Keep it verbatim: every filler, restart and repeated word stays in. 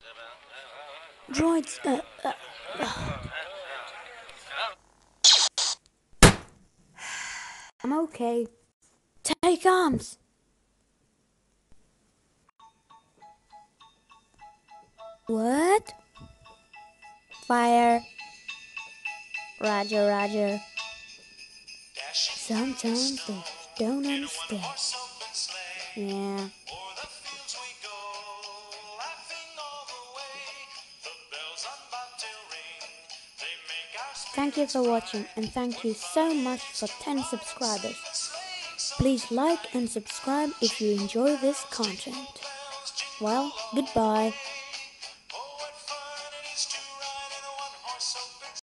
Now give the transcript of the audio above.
Droids, uh, uh, I'm okay. Take arms! What? Fire. Roger, roger. Sometimes they don't understand. Yeah. Thank you for watching, and thank you so much for ten subscribers. Please like and subscribe if you enjoy this content. Well, goodbye.